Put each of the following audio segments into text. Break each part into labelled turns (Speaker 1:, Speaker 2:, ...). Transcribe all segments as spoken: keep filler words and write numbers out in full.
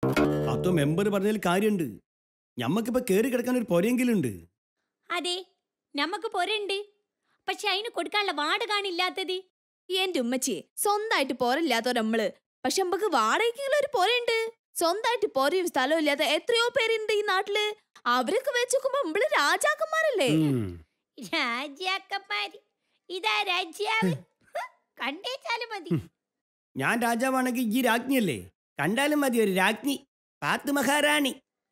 Speaker 1: അതോ മെമ്പർ പറഞ്ഞതിൽ കാര്യമുണ്ട്. ഞമ്മക്കിപ്പോ കേറി കിടക്കാൻ ഒരു പൊരയെങ്കിലും ഉണ്ട്.
Speaker 2: അതെ, നമുക്ക് പൊരണ്ട്. പക്ഷെ അതിന് കൊടുക്കാനുള്ള വാടക കാണില്ലാത്തത്.
Speaker 3: എന്റെ ഉമ്മച്ചി, സ്വന്തമായിട്ട് പോരല്ലാത്തോ നമ്മള്. പക്ഷെ നമുക്ക് വാടകയ്ക്കുള്ള ഒരു പൊരയുണ്ട്. സ്വന്തമായിട്ട് പൊരയും സ്ഥലവും ഇല്ലാത്ത എത്രയോ പേരുണ്ട് ഈ നാട്ടില്. അവരൊക്കെ വെച്ചോക്കുമ്പോ നമ്മള് രാജാക്കന്മാരല്ലേ?
Speaker 2: രാജാക്കന്മാര്? ഇതാ രാജ്യാവ്. കണ്ടേച്ചാലും മതി.
Speaker 1: ഞാൻ രാജാവാണെങ്കിൽ ഈ രാജ്ഞിയല്ലേ? കണ്ടാലും മതി ഒരു രാജ്ഞി, പാത്തു മഹാറാണി.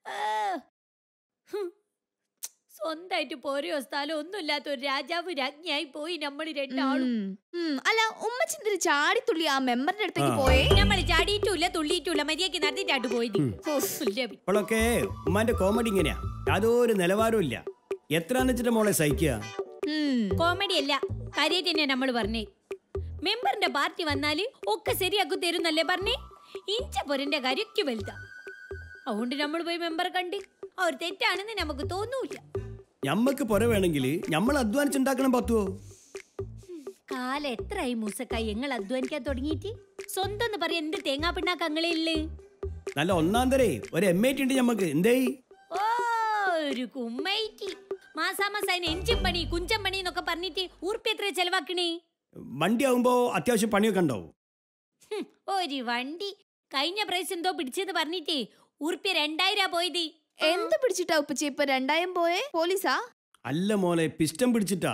Speaker 2: സ്വന്തമായിട്ട് പോരയോ സ്ഥലം ഒന്നുമില്ലാത്ത ഒരു രാജാവ് രാജ്ഞിയായി പോയി നമ്മൾ രണ്ടാളും.
Speaker 3: അല്ല, ഉമ്മച്ചിന്തിരി ചാടിത്തുള്ളി ആ മെമ്പറിന്റെ അടുത്തേക്ക് പോയേ?
Speaker 2: നമ്മൾ ചാടിയിട്ടില്ല തുള്ളിയിട്ടില്ല, മര്യാദക്ക് നടത്തിട്ടാട്ട് പോയത്.
Speaker 1: ഇപ്പോഴൊക്കെ ഉമ്മാന്റെ കോമഡി ഇങ്ങനെയാ, യാതൊരു നിലവാരവും ഇല്ല. എത്രാന്ന് വെച്ചിട്ട് മോളെ സഹിക്കുക?
Speaker 2: കോമഡി അല്ല, കാര്യമായിട്ട് തന്നെയാ നമ്മൾ പറഞ്ഞേ. മെമ്പറിന്റെ പാർട്ടി വന്നാല് ഒക്കെ ശരിയാക്കി തരുന്നല്ലേ പറഞ്ഞേ. ഇഞ്ച പൊരന്റെ കാര്യമൊക്കെ വലുതാ. അതുകൊണ്ട് നമ്മൾ പോയി മെമ്പറെ കണ്ട് അവർ തെറ്റാണെന്ന് നമുക്ക് തോന്നൂല.
Speaker 1: ഞമ്മക്ക് പൊര വേണമെങ്കിൽ നമ്മൾ അധ്വാനിച്ചുണ്ടാക്കണം. പത്തുവോ
Speaker 2: കാലം എത്രയായി മൂസക്കായി ഞങ്ങൾ അധ്വാനിക്കാൻ തുടങ്ങിയിട്ട്? സ്വന്തം എന്ന് പറയാൻ എന്ത് തേങ്ങാ പിണ്ണാക്ക് അങ്ങളെ.
Speaker 1: നല്ല ഒന്നാം തരേ ഒരു എം എയ്റ്റി ഉണ്ട് ഞമ്മക്ക്. എന്തേ
Speaker 2: ഓ, ഒരു കുമ്മൈറ്റി. മാസാമാസം അതിന് എഞ്ചിൻ പണി കുഞ്ചൻ പണി എന്നൊക്കെ പറഞ്ഞിട്ട് ഊർപ്പി എത്ര ചെലവാക്കണേ?
Speaker 1: വണ്ടി ആവുമ്പോ അത്യാവശ്യം പണിയൊക്കെ ഉണ്ടാവും.
Speaker 2: ഒരു വണ്ടി കഴിഞ്ഞ പ്രൈസ് എന്തോ പിടിച്ചെന്ന് പറഞ്ഞിട്ടേ ഊർപ്പിയ രണ്ടായിരം പോയത്.
Speaker 3: എന്ത് പിടിച്ചിട്ടാ ഉപ്പച്ചി ഇപ്പൊ രണ്ടായിരം പോയേ? പോലീസാ?
Speaker 1: അല്ല മോനെ, പിസ്റ്റം പിടിച്ചിട്ടാ.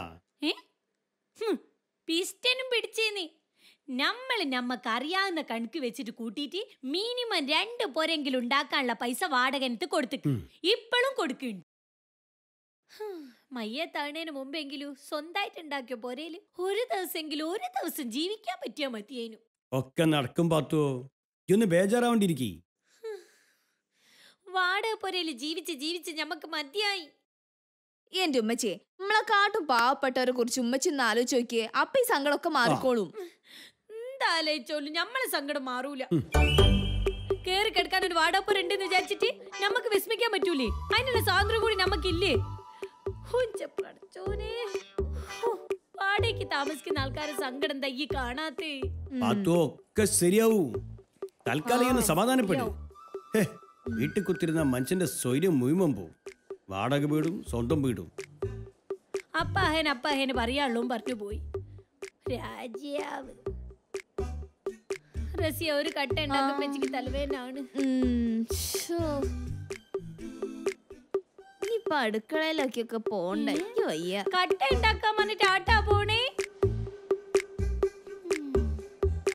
Speaker 2: പിസ്റ്റനും പിടിച്ചേന്ന്. നമ്മള് നമ്മക്ക് അറിയാവുന്ന കണക്ക് വെച്ചിട്ട് കൂട്ടിയിട്ട് മിനിമം രണ്ട് പോരെങ്കിലും ഉണ്ടാക്കാനുള്ള പൈസ വാടകനത്ത് കൊടുത്തിട്ട് ഇപ്പോഴും കൊടുക്കുന്നുണ്ട്. മയ്യത്താണേന് മുമ്പെങ്കിലും സ്വന്തമായിട്ട് ഉണ്ടാക്കിയ പോരയില് ഒരു ദിവസമെങ്കിലും ഒരു ദിവസം ജീവിക്കാൻ പറ്റിയാ മതിയേനു.
Speaker 1: ഒക്കെ നടക്കും പാത്തോ, ഇതൊന്ന് ബേജാറാവണ്ടിരിക്കേ.
Speaker 2: വാടക പോരയില് ജീവിച്ച് ജീവിച്ച് ഞമ്മക്ക് മതിയായി.
Speaker 3: എന്റെ ഉമ്മച്ചേ, നമ്മളെ കാട്ടും പാവപ്പെട്ടവരെ കുറിച്ച് ഉമ്മച്ചി ഒന്ന് ആലോചിച്ച് നോക്കിയേ. അപ്പൊ ഈ സങ്കടമൊക്കെ മാറിക്കോളും.
Speaker 2: എന്താലോചിച്ചോളും, നമ്മളെ സങ്കടം മാറൂല. കേറി കിടക്കാൻ ഒരു വാടകപ്പുര ഉണ്ടെന്ന് വിചാരിച്ചിട്ട് നമുക്ക് വിസ്മിക്കാൻ പറ്റൂലേ? അതിനുള്ള സ്വാതന്ത്ര്യം കൂടി നമുക്കില്ലേ? വാടകയ്ക്ക് താമസിക്കുന്ന ആൾക്കാരെ സങ്കടം തയ്യി കാണാത്തേ.
Speaker 1: ഒക്കെ ശരിയാവൂ. തൽക്കാലം സമാധാനപ്പെടും. വീട്ടിൽ കുത്തിരുന്ന മനുഷ്യന്റെ സ്വൈര്യം മുഴുവൻ പോവും. വാടക വീടും സ്വന്തം വീടും.
Speaker 2: അപ്പാഹൻ അപ്പാഹന് പറയാനുള്ളൂ പറഞ്ഞു പോയി. രാജ്യാവ് റസിയ ഒരു കട്ട ഉണ്ടാക്കുമ്പോ തലവേനാണ്.
Speaker 3: ഇനിയിപ്പൊ അടുക്കളയിലൊക്കെ പോണ്ടേ? വയ്യ.
Speaker 2: കട്ട ഉണ്ടാക്കാൻ പറഞ്ഞിട്ട് ആട്ടാ പോണേ.